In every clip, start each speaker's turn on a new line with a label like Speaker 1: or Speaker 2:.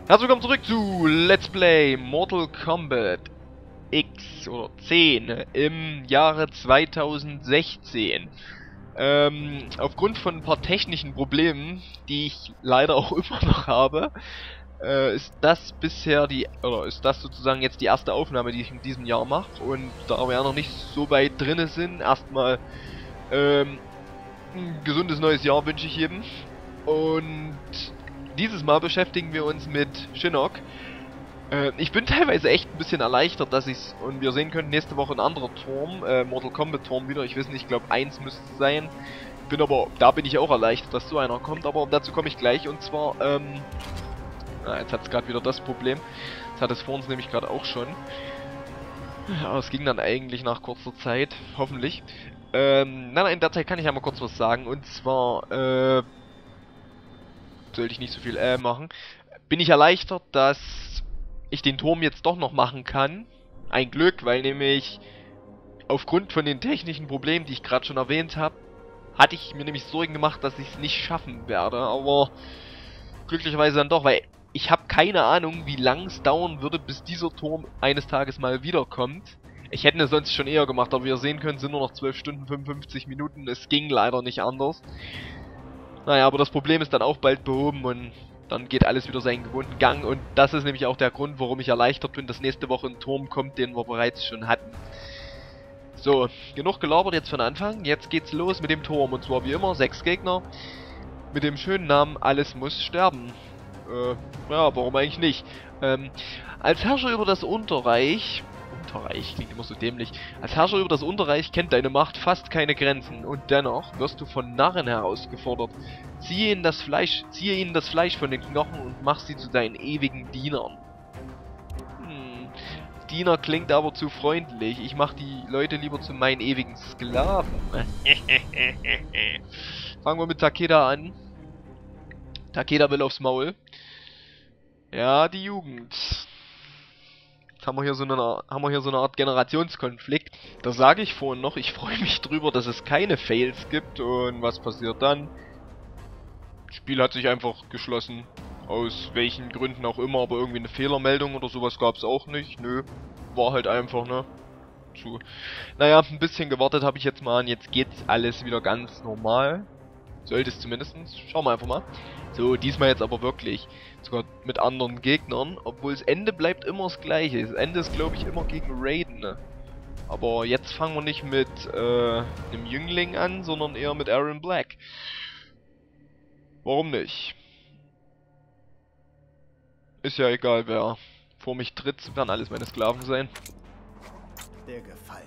Speaker 1: Herzlich willkommen zurück zu Let's Play Mortal Kombat X oder 10 im Jahre 2016. Aufgrund von ein paar technischen Problemen, die ich leider auch immer noch habe, ist das sozusagen jetzt die erste Aufnahme, die ich in diesem Jahr mache. Und da wir ja noch nicht so weit drinne sind, erstmal ein gesundes neues Jahr wünsche ich jedem. Und dieses Mal beschäftigen wir uns mit Shinnok. Ich bin teilweise echt ein bisschen erleichtert, dass ich's, und wir sehen können, nächste Woche ein anderer Turm, Mortal Kombat Turm wieder, ich weiß nicht, ich glaube 1 müsste es sein. Da bin ich auch erleichtert, dass so einer kommt, aber dazu komme ich gleich, und zwar, jetzt hat es gerade wieder das Problem, das hat es vor uns nämlich gerade auch schon. Aber es ging dann eigentlich nach kurzer Zeit, hoffentlich. Nein, in der Zeit kann ich ja mal kurz was sagen, und zwar, sollte ich nicht so viel machen, bin ich erleichtert, dass ich den Turm jetzt doch noch machen kann. Ein Glück, weil nämlich aufgrund von den technischen Problemen, die ich gerade schon erwähnt habe, hatte ich mir nämlich Sorgen gemacht, dass ich es nicht schaffen werde. Aber glücklicherweise dann doch, weil ich habe keine Ahnung, wie lang es dauern würde, bis dieser Turm eines Tages mal wiederkommt. Ich hätte es sonst schon eher gemacht, aber wie ihr sehen könnt, sind nur noch 12 Stunden 55 Minuten. Es ging leider nicht anders. Naja, aber das Problem ist dann auch bald behoben und dann geht alles wieder seinen gewohnten Gang. Und das ist nämlich auch der Grund, warum ich erleichtert bin, dass nächste Woche ein Turm kommt, den wir bereits schon hatten. So, genug gelabert jetzt von Anfang. Jetzt geht's los mit dem Turm. Und zwar wie immer 6 Gegner mit dem schönen Namen Alles muss sterben. Ja, warum eigentlich nicht? Als Herrscher über das Unterreich klingt immer so dämlich. Als Herrscher über das Unterreich kennt deine Macht fast keine Grenzen und dennoch wirst du von Narren herausgefordert. Ziehe ihnen das Fleisch von den Knochen und mach sie zu deinen ewigen Dienern. Diener klingt aber zu freundlich. Ich mach die Leute lieber zu meinen ewigen Sklaven. Fangen wir mit Takeda an. Takeda will aufs Maul. Ja, die Jugend. Haben wir hier so eine Art Generationskonflikt. Da sage ich vorhin noch, ich freue mich drüber, dass es keine Fails gibt. Und was passiert dann? Das Spiel hat sich einfach geschlossen. Aus welchen Gründen auch immer, aber irgendwie eine Fehlermeldung oder sowas gab es auch nicht. Nö, war halt einfach, ne? Naja, ein bisschen gewartet habe ich jetzt mal an. Jetzt geht's alles wieder ganz normal. Sollte es zumindest. Schauen wir einfach mal. So, diesmal jetzt aber wirklich. Sogar mit anderen Gegnern. Obwohl das Ende bleibt immer das gleiche. Das Ende ist, glaube ich, immer gegen Raiden. Ne? Aber jetzt fangen wir nicht mit einem Jüngling an, sondern eher mit Aaron Black. Warum nicht? Ist ja egal, wer vor mich tritt. Werden alles meine Sklaven sein.
Speaker 2: Der Gefallene.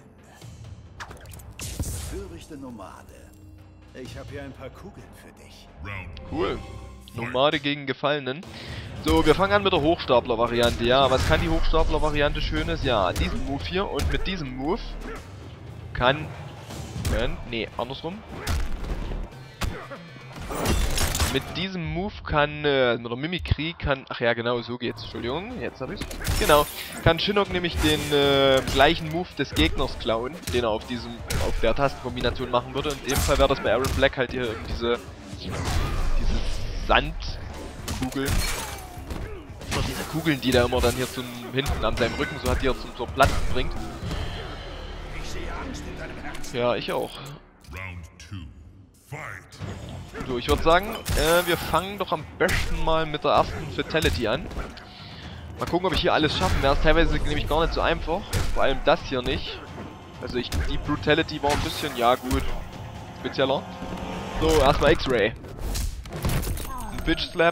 Speaker 2: Törichte Nomade. Ich habe hier ein paar Kugeln für dich.
Speaker 1: Cool. Nomade gegen Gefallenen. So, wir fangen an mit der Hochstapler-Variante. Ja, was kann die Hochstapler-Variante Schönes? Ja, diesen Move hier. Und mit diesem Move kann... Nee, andersrum. Mit diesem Move kann... mit der Mimikry kann... Ach ja, genau, so geht's. Entschuldigung, jetzt habe ich's. Genau. Kann Shinnok nämlich den gleichen Move des Gegners klauen, den er auf der Tastenkombination machen würde. Und in dem Fall wäre das bei Aaron Black halt hier diese Sandkugeln. Oder diese Kugeln, die der immer dann hier hinten an seinem Rücken so hat, die er zum Platzen bringt. Ja, ich auch. So, ich würde sagen, wir fangen doch am besten mal mit der ersten Fatality an. Mal gucken, ob ich hier alles schaffen werde. Teilweise nämlich gar nicht so einfach. Vor allem das hier nicht. Also die Brutality war ein bisschen, ja gut, spezieller. So, erstmal X-Ray. Ein Bitch Slap.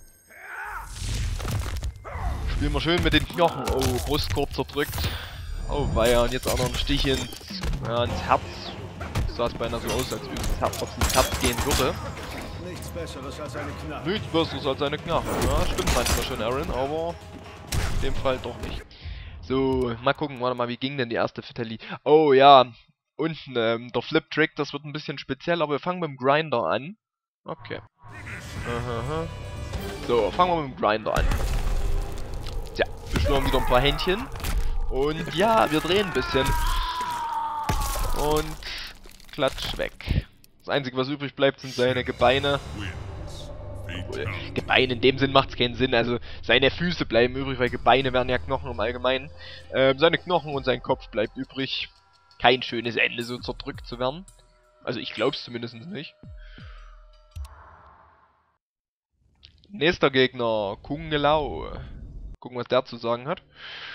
Speaker 1: Spielen wir schön mit den Knochen. Oh, Brustkorb zerdrückt. Oh weia, und jetzt auch noch ein Stich ins Herz. Das sah es beinahe so aus, als ob es ins Herz gehen würde.
Speaker 2: Nichts Besseres als eine Knarre.
Speaker 1: Nichts Besseres als eine Knarre. Ja, stimmt manchmal schon, Aaron, aber in dem Fall doch nicht. So, mal gucken, warte mal, wie ging denn die erste Fatality? Oh ja, unten, der Flip-Trick, das wird ein bisschen speziell, aber wir fangen mit dem Grinder an. Okay. So, fangen wir mit dem Grinder an. Tja, wir schnurren wieder ein paar Händchen. Und ja, wir drehen ein bisschen. Und klatsch weg. Das Einzige, was übrig bleibt, sind seine Gebeine. Obwohl, Gebeine in dem Sinn macht es keinen Sinn. Also seine Füße bleiben übrig, weil Gebeine wären ja Knochen im Allgemeinen. Seine Knochen und sein Kopf bleibt übrig. Kein schönes Ende, so zerdrückt zu werden. Also ich glaub's zumindest nicht. Nächster Gegner, Kung Lao. Gucken, was der zu sagen hat.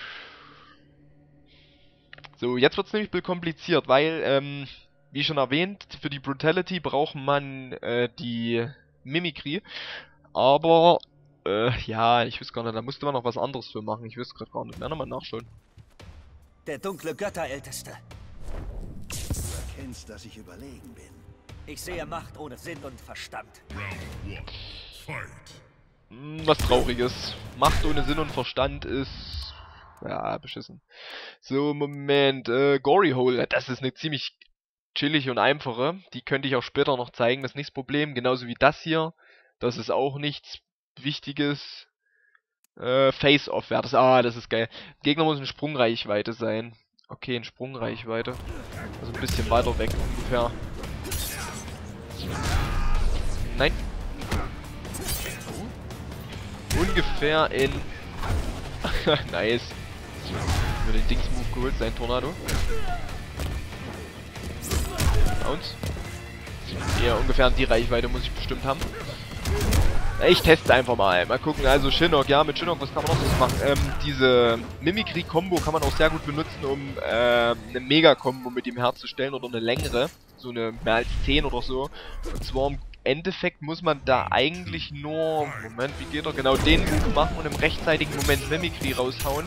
Speaker 1: So, jetzt wird's nämlich ein bisschen kompliziert, weil, wie schon erwähnt, für die Brutality braucht man die Mimikry. Aber, ja, ich weiß gar nicht, da musste man noch was anderes für machen. Ich weiß gerade gar nicht mehr, nochmal nachschauen.
Speaker 3: Der dunkle Götterälteste.
Speaker 2: Du erkennst, dass ich überlegen bin.
Speaker 3: Ich sehe Macht ohne Sinn und Verstand.
Speaker 1: Was Trauriges. Macht ohne Sinn und Verstand ist... ja, beschissen. So, Moment. Gory Hole, das ist eine ziemlich chillige und einfache. Die könnte ich auch später noch zeigen, das ist nicht das Problem. Genauso wie das hier. Das ist auch nichts Wichtiges. Face-Off wäre das. Ah, das ist geil. Gegner muss in Sprungreichweite sein. Okay, in Sprungreichweite. Also ein bisschen weiter weg ungefähr. Nein. Ungefähr in... nice. Mir den Dings-Move geholt, sein Tornado. Bounce. Ja, ungefähr in die Reichweite muss ich bestimmt haben. Ich teste einfach mal. Mal gucken. Also Shinnok, ja, mit Shinnok, was kann man noch so machen? Diese Mimikry-Kombo kann man auch sehr gut benutzen, um eine Mega-Kombo mit ihm herzustellen oder eine längere. So eine mehr als 10 oder so. Und zwar im Endeffekt muss man da eigentlich nur... Moment, wie geht er? Genau den Move machen und im rechtzeitigen Moment Mimikry raushauen.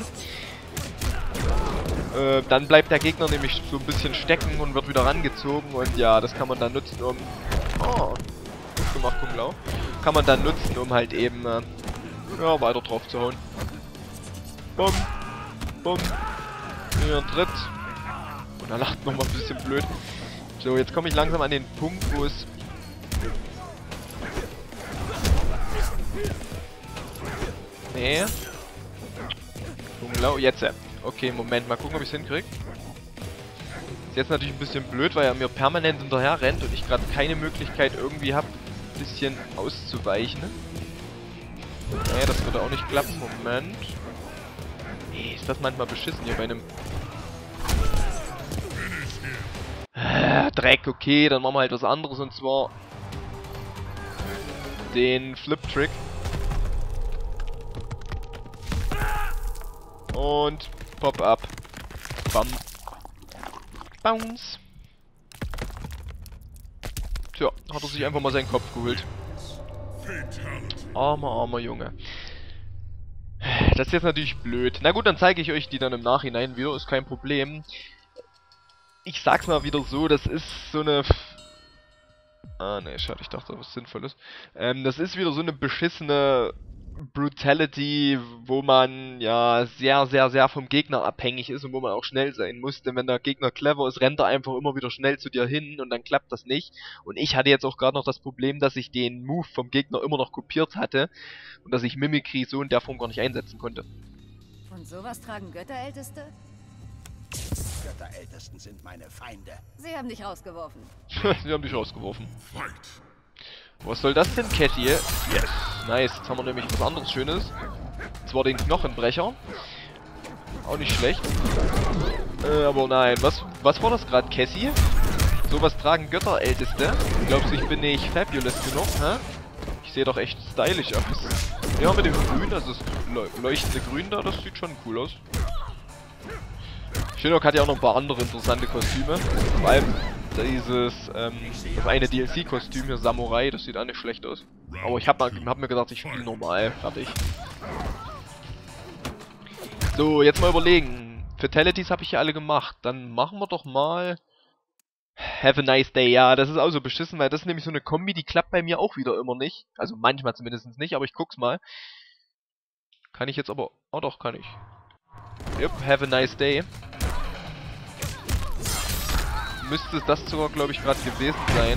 Speaker 1: Dann bleibt der Gegner nämlich so ein bisschen stecken und wird wieder rangezogen. Und ja, das kann man dann nutzen, um... Oh, gut gemacht, Kung Lao. Kann man dann nutzen, um halt eben... ja, weiter drauf zu hauen. Bumm. Bumm. Hier ein Tritt. Und er lacht nochmal ein bisschen blöd. So, jetzt komme ich langsam an den Punkt, wo es... Nee. Kung Lao, jetzt. Okay, Moment, mal gucken, ob ich es hinkriege. Ist jetzt natürlich ein bisschen blöd, weil er mir permanent hinterher rennt und ich gerade keine Möglichkeit irgendwie habe, ein bisschen auszuweichen. Nee, das würde auch nicht klappen. Moment. Nee, ist das manchmal beschissen hier bei einem... Dreck, okay, dann machen wir halt was anderes und zwar... den Flip-Trick. Und Pop-Up. Bam. Bounce. Tja, hat er sich einfach mal seinen Kopf geholt. Armer Junge. Das ist jetzt natürlich blöd. Na gut, dann zeige ich euch die dann im Nachhinein wieder, ist kein Problem. Ich sag's mal wieder so, das ist so eine... Ah, ne, schade, ich dachte, was Sinnvolles. Das ist wieder so eine beschissene Brutality, wo man ja sehr vom Gegner abhängig ist und wo man auch schnell sein muss. Denn wenn der Gegner clever ist, rennt er einfach immer wieder schnell zu dir hin und dann klappt das nicht. Und ich hatte jetzt auch gerade noch das Problem, dass ich den Move vom Gegner immer noch kopiert hatte und dass ich Mimikry so in der Form gar nicht einsetzen konnte.
Speaker 4: Und sowas tragen Götterälteste?
Speaker 2: Götterältesten sind meine Feinde.
Speaker 4: Sie haben dich rausgeworfen.
Speaker 1: Sie haben dich rausgeworfen. Was soll das denn, Catty? Yes. Nice. Jetzt haben wir nämlich was anderes Schönes. Und zwar den Knochenbrecher. Auch nicht schlecht. Aber nein. Was war das gerade, Cassie? Sowas tragen Götterälteste. Glaubst du, ich bin nicht fabulous genug, hä? Ich sehe doch echt stylisch aus. Ja, mit dem Grün, also das leuchtende Grün da, das sieht schon cool aus. Shinnok hat ja auch noch ein paar andere interessante Kostüme. Vor allem dieses, das eine DLC-Kostüm hier, Samurai, das sieht auch nicht schlecht aus. Aber ich hab mir gedacht, ich spiele normal. Fertig. So, jetzt mal überlegen. Fatalities habe ich ja alle gemacht. Dann machen wir doch mal... Have a nice day. Ja, das ist auch so beschissen, weil das ist nämlich so eine Kombi, die klappt bei mir auch wieder immer nicht. Also manchmal zumindest nicht, aber ich guck's mal. Kann ich jetzt aber... Oh doch, kann ich. Yep, have a nice day. Müsste das sogar, glaube ich, gerade gewesen sein.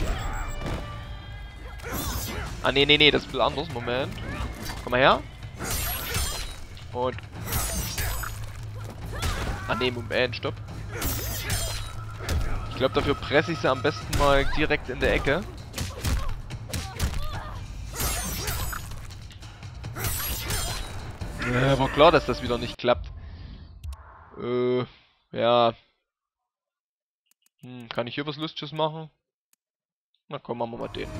Speaker 1: Ah, nee, das ist ein bisschen anders. Moment. Komm mal her. Und... Ah, nee, Moment, stopp. Ich glaube, dafür presse ich sie am besten mal direkt in der Ecke. War klar, dass das wieder nicht klappt. Ja. Kann ich hier was Lustiges machen? Na komm, machen wir mal den.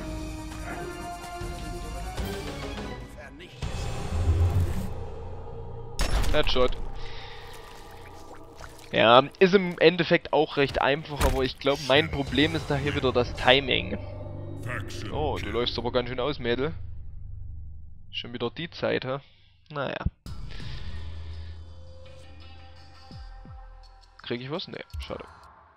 Speaker 1: Headshot. Ja, ist im Endeffekt auch recht einfach, aber ich glaube, mein Problem ist da hier wieder das Timing. Oh, du läufst aber ganz schön aus, Mädel. Schon wieder die Zeit, hä? Naja. Krieg ich was? Nee, schade.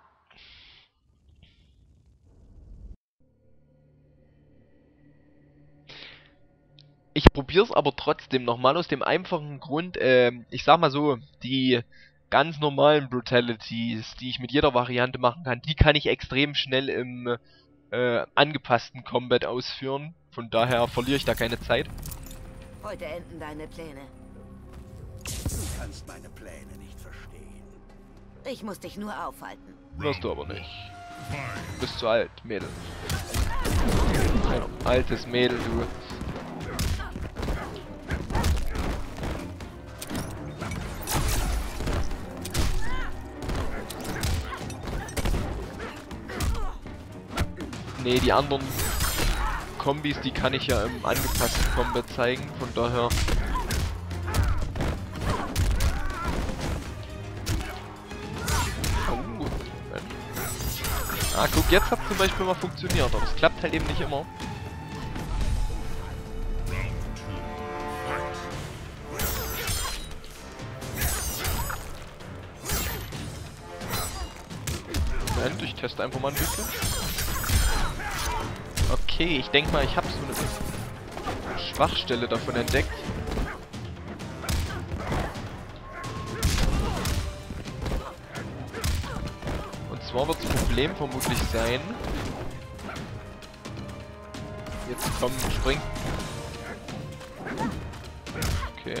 Speaker 1: Ich probier's aber trotzdem nochmal aus dem einfachen Grund, ich sag mal so, die ganz normalen Brutalities, die ich mit jeder Variante machen kann, die kann ich extrem schnell im angepassten Combat ausführen. Von daher verliere ich da keine Zeit.
Speaker 4: Heute enden deine Pläne.
Speaker 2: Du kannst meine Pläne nicht verstehen.
Speaker 4: Ich muss dich nur aufhalten.
Speaker 1: Wirst du aber nicht. Du bist zu alt, Mädel. Ein altes Mädel, du. Nee, die anderen Kombis, die kann ich ja im angepassten Combat zeigen, von daher. Ah, guck, jetzt hat zum Beispiel mal funktioniert, aber es klappt halt eben nicht immer. Moment, ich teste einfach mal ein bisschen. Okay, ich denke mal, ich habe so eine Schwachstelle davon entdeckt. Und zwar wird das Problem vermutlich sein... Jetzt komm, spring. Okay.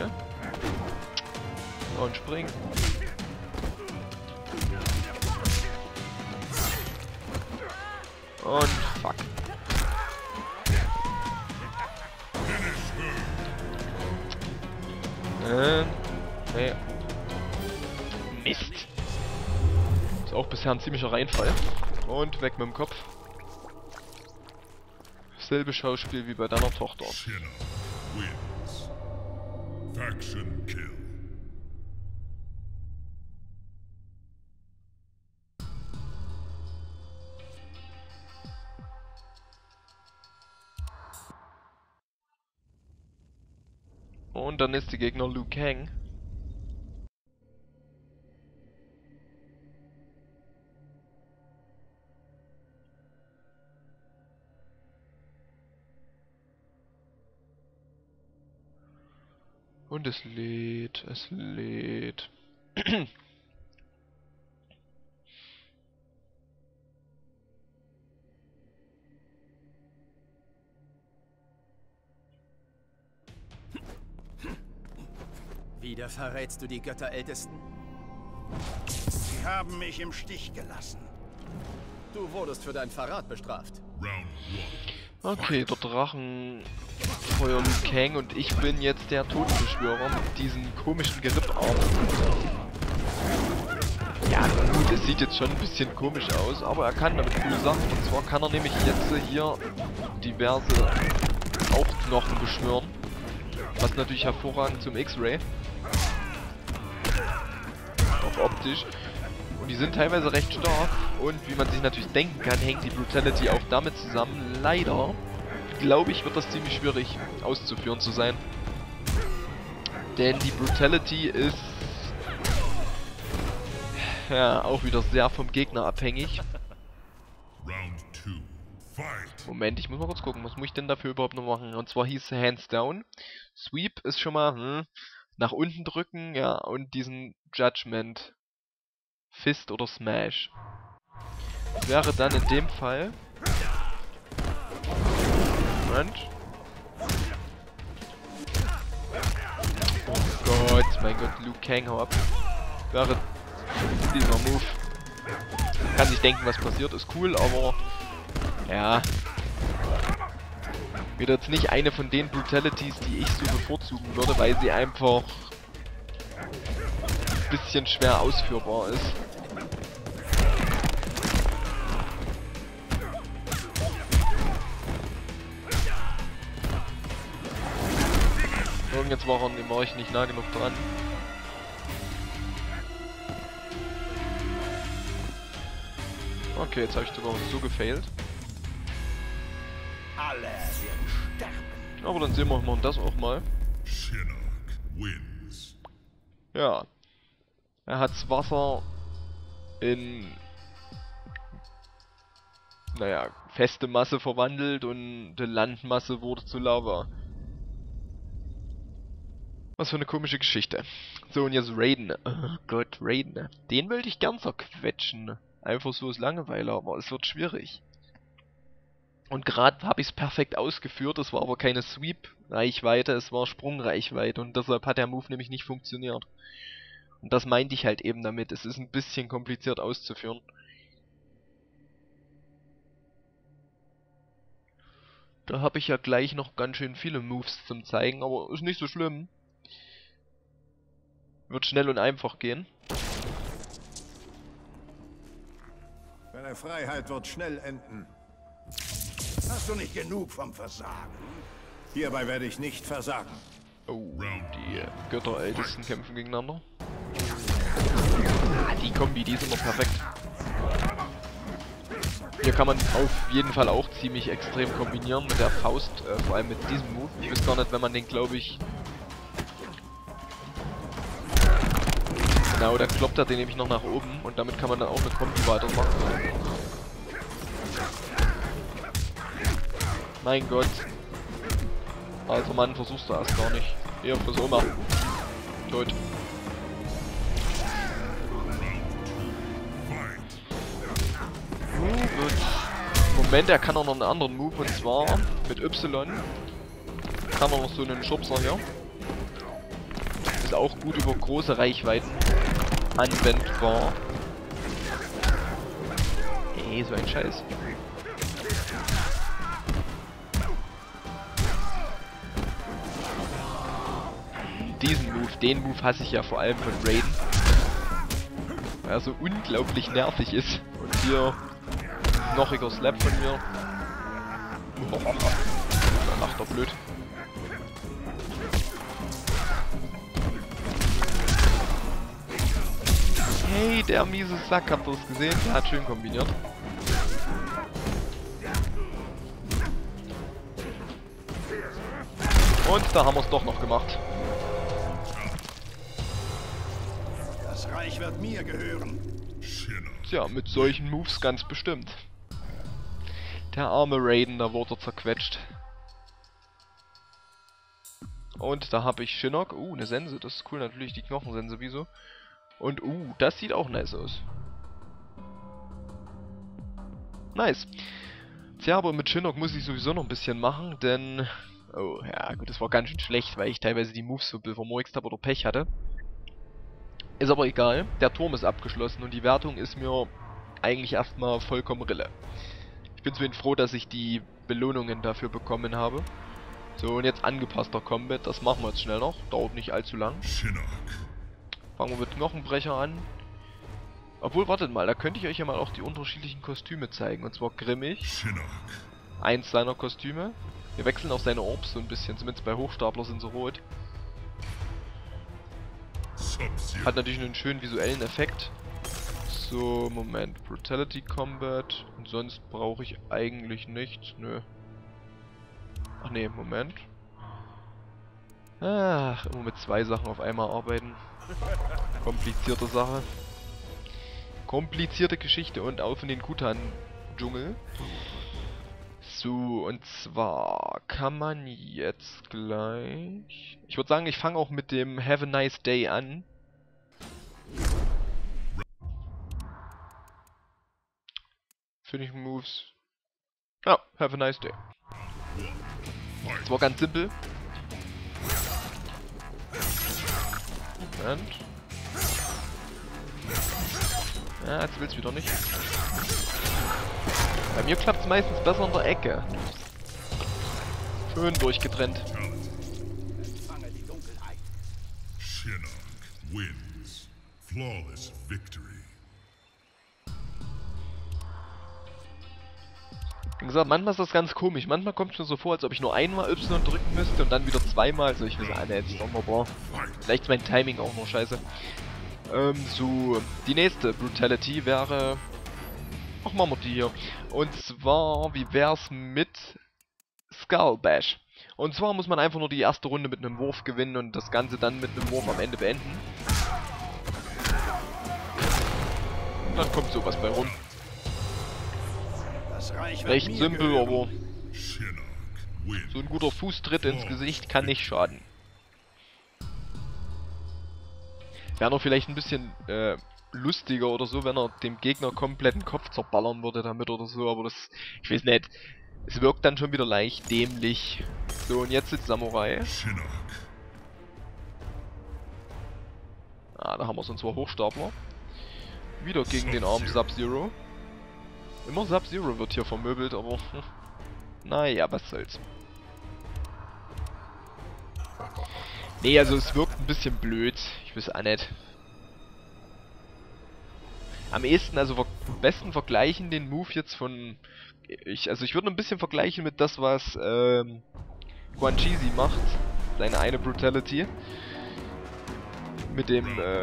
Speaker 1: Und spring. Und fuck. Nee. Mist. Ist auch bisher ein ziemlicher Reinfall. Und weg mit dem Kopf. Selbe Schauspiel wie bei deiner Tochter.
Speaker 5: Wins. Faction kill.
Speaker 1: Und dann ist der Gegner Liu Kang. Und es lädt, es lädt.
Speaker 6: Wieder verrätst du die Götterältesten?
Speaker 2: Sie haben mich im Stich gelassen.
Speaker 6: Du wurdest für deinen Verrat bestraft.
Speaker 1: Okay, der Drachenfeuer Liu Kang und ich bin jetzt der Totenbeschwörer mit diesen komischen Geripparmen. Ja gut, es sieht jetzt schon ein bisschen komisch aus, aber er kann damit coole Sachen. Und zwar kann er nämlich jetzt hier diverse Hauchknochen beschwören. Was natürlich hervorragend zum X-Ray. Auch optisch. Und die sind teilweise recht stark. Und wie man sich natürlich denken kann, hängt die Brutality auch damit zusammen. Leider, glaube ich, wird das ziemlich schwierig auszuführen zu sein. Denn die Brutality ist ja auch wieder sehr vom Gegner abhängig. Moment, ich muss mal kurz gucken, was muss ich denn dafür überhaupt noch machen? Und zwar hieß Hands Down. Sweep ist schon mal nach unten drücken, ja, und diesen Judgment. Fist oder Smash. Das wäre dann in dem Fall... Moment. Oh Gott, mein Gott, Liu Kang, hau ab. Wäre dieser Move. Kann sich denken, was passiert, ist cool, aber... Ja... Wird jetzt nicht eine von den Brutalities, die ich so bevorzugen würde, weil sie einfach bisschen schwer ausführbar ist. Jetzt war ich nicht nah genug dran. Okay, jetzt habe ich sogar so gefailt.
Speaker 2: Alle werden sterben.
Speaker 1: Aber dann sehen wir das auch mal.
Speaker 5: Shinnok wins.
Speaker 1: Ja. Er hat's Wasser in, naja, feste Masse verwandelt und die Landmasse wurde zu Lava. Was für eine komische Geschichte. So, und jetzt Raiden. Oh Gott, Raiden. Den wollte ich gern zerquetschen. Einfach so aus Langeweile, aber es wird schwierig. Und gerade habe ich es perfekt ausgeführt, es war aber keine Sweep-Reichweite, es war Sprungreichweite und deshalb hat der Move nämlich nicht funktioniert. Und das meinte ich halt eben damit, es ist ein bisschen kompliziert auszuführen. Da habe ich ja gleich noch ganz schön viele Moves zum zeigen, aber ist nicht so schlimm. Wird schnell und einfach gehen.
Speaker 2: Deine Freiheit wird schnell enden. Hast du nicht genug vom Versagen? Hierbei werde ich nicht versagen.
Speaker 1: Oh, die Götterältesten kämpfen gegeneinander. Ah, die Kombi, die ist immer perfekt. Hier kann man auf jeden Fall auch ziemlich extrem kombinieren mit der Faust, vor allem mit diesem Move. Ich weiß gar nicht, wenn man den, glaube ich... Genau, dann kloppt er den nämlich noch nach oben und damit kann man dann auch eine Kombi weitermachen. Mein Gott. Also Mann, versuchst du erst gar nicht. Hier, fürs Oma. Tot. Gut. Moment, er kann auch noch einen anderen Move und zwar mit Y. Kann er noch so einen Schubser hier. Ist auch gut über große Reichweiten anwendbar. Ey, so ein Scheiß. Diesen Move, den Move hasse ich ja vor allem von Raiden. Weil er so unglaublich nervig ist. Und hier knochiger Slap von mir. Oh, da lacht er blöd. Hey, der miese Sack, habt ihr das gesehen? Der hat schön kombiniert. Und da haben wir es doch noch gemacht.
Speaker 2: Das Reich wird mir gehören.
Speaker 1: Tja, mit solchen Moves ganz bestimmt. Der arme Raiden, da wurde er zerquetscht. Und da habe ich Shinnok. Eine Sense, das ist cool natürlich, die Knochensense, wieso? Und das sieht auch nice aus. Nice. Tja, aber mit Shinnok muss ich sowieso noch ein bisschen machen, denn... Oh, ja gut, das war ganz schön schlecht, weil ich teilweise die Moves so vermurkst habe oder Pech hatte. Ist aber egal, der Turm ist abgeschlossen und die Wertung ist mir eigentlich erstmal vollkommen Rille. Ich bin zumindest froh, dass ich die Belohnungen dafür bekommen habe. So, und jetzt angepasster Combat, das machen wir jetzt schnell noch, dauert nicht allzu lang. Fangen wir mit Knochenbrecher an. Obwohl, wartet mal, da könnte ich euch ja mal auch die unterschiedlichen Kostüme zeigen. Und zwar Grimmig. Eins seiner Kostüme. Wir wechseln auch seine Orbs so ein bisschen, zumindest bei Hochstapler sind sie rot. Hat natürlich einen schönen visuellen Effekt. So, Moment. Brutality Combat. Und sonst brauche ich eigentlich nichts. Nö. Ach nee, Moment. Ach, immer mit zwei Sachen auf einmal arbeiten. Komplizierte Sache. Komplizierte Geschichte und auf in den Kutan-Dschungel. So, und zwar kann man jetzt gleich... Ich würde sagen, ich fange auch mit dem Have a Nice Day an. Finishing Moves. Ja, Have a Nice Day. Das war ganz simpel. Moment. Ja, jetzt will's wieder nicht. Bei mir klappt es meistens besser in der Ecke. Schön durchgetrennt.
Speaker 2: Empfange die Dunkelheit.
Speaker 5: Shinnok wins. Flawless victory.
Speaker 1: Wie gesagt, manchmal ist das ganz komisch. Manchmal kommt es mir so vor, als ob ich nur einmal Y drücken müsste und dann wieder zweimal. Also ich weiß nicht, jetzt wunderbar. Vielleicht ist mein Timing auch noch scheiße. So, die nächste Brutality wäre... Ach, machen wir die hier. Und zwar, wie wär's mit Skull Bash? Und zwar muss man einfach nur die erste Runde mit einem Wurf gewinnen und das Ganze dann mit einem Wurf am Ende beenden. Und dann kommt sowas bei rum.
Speaker 2: Das Reich wird
Speaker 1: Recht
Speaker 2: mir
Speaker 1: simpel,
Speaker 2: gehören.
Speaker 1: aber
Speaker 5: Shinnok wins.
Speaker 1: so ein guter Fußtritt ins Gesicht kann nicht schaden. Wäre noch vielleicht ein bisschen lustiger oder so, wenn er dem Gegner kompletten Kopf zerballern würde damit oder so, aber das, ich weiß nicht, es wirkt dann schon wieder leicht dämlich. So, und jetzt sitzt Samurai.
Speaker 5: Shinnok.
Speaker 1: Ah, da haben wir so zwei Hochstapler. Wieder gegen den armen Sub-Zero. Immer Sub-Zero wird hier vermöbelt, aber naja, was soll's. Nee, also es wirkt ein bisschen blöd. Ich weiß auch nicht. Am ehesten, also am besten vergleichen den Move jetzt von... ich würde ein bisschen vergleichen mit das, was Quan Chi macht. Seine eine Brutality. Mit dem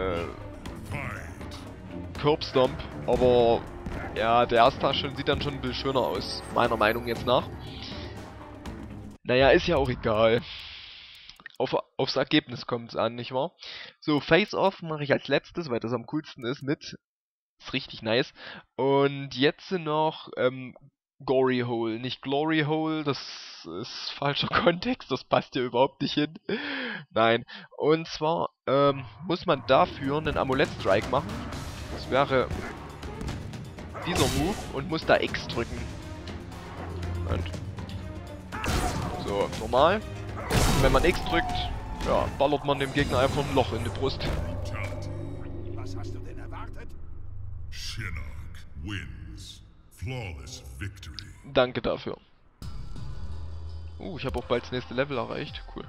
Speaker 1: Curb Stomp. Aber ja, der erste sieht dann schon ein bisschen schöner aus. Meiner Meinung jetzt nach. Naja, ist ja auch egal. Aufs Ergebnis kommt es an, nicht wahr? So, Face-Off mache ich als letztes, weil das am coolsten ist mit. Ist richtig nice. Und jetzt noch Gory Hole. Nicht Glory Hole, das ist falscher Kontext, das passt hier überhaupt nicht hin. Nein. Und zwar muss man dafür einen Amulett-Strike machen. Das wäre dieser Move und muss da X drücken. Und so, normal. Und wenn man X drückt, ja, ballert man dem Gegner einfach ein Loch in die Brust.
Speaker 5: Brutality.
Speaker 2: Was hast du denn erwartet?
Speaker 5: Shinnok wins. Flawless victory.
Speaker 1: Danke dafür. Ich habe auch bald das nächste Level erreicht. Cool.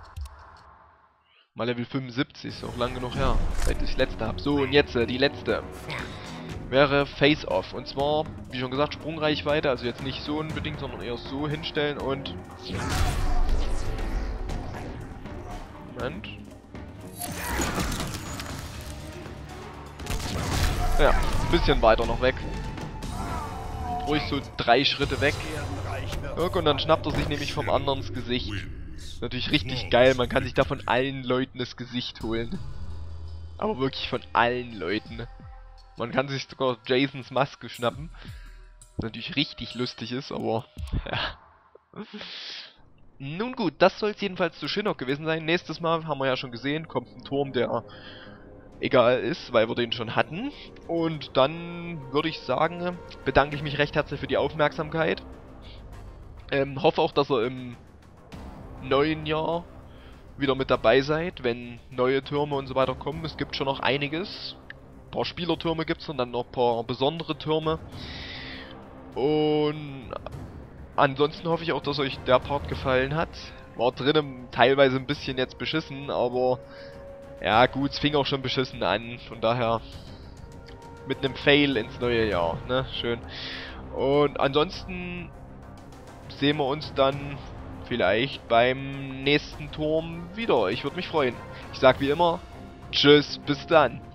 Speaker 1: Mal Level 75, ist auch lang genug her, seit ich das letzte habe. So, und jetzt die letzte. Wäre Face-Off. Und zwar, wie schon gesagt, Sprungreichweite. Also jetzt nicht so unbedingt, sondern eher so hinstellen und... Moment. Ja, ein bisschen weiter noch weg. Ruhig so 3 Schritte weg. Und dann schnappt er sich nämlich vom anderen das Gesicht. Natürlich richtig geil, man kann sich da von allen Leuten das Gesicht holen. Aber wirklich von allen Leuten. Man kann sich sogar Jasons Maske schnappen. Was natürlich richtig lustig ist, aber ja. Nun gut, das soll es jedenfalls zu Shinnok gewesen sein. Nächstes Mal, haben wir ja schon gesehen, kommt ein Turm, der egal ist, weil wir den schon hatten. Und dann würde ich sagen, bedanke ich mich recht herzlich für die Aufmerksamkeit. Hoffe auch, dass ihr im neuen Jahr wieder mit dabei seid, wenn neue Türme und so weiter kommen. Es gibt schon noch einiges. Ein paar Spielertürme gibt es und dann noch ein paar besondere Türme. Und ansonsten hoffe ich auch, dass euch der Part gefallen hat. War drinnen teilweise ein bisschen jetzt beschissen, aber ja gut, es fing auch schon beschissen an. Von daher mit einem Fail ins neue Jahr, ne? Schön. Und ansonsten sehen wir uns dann vielleicht beim nächsten Turm wieder. Ich würde mich freuen. Ich sag wie immer, tschüss, bis dann.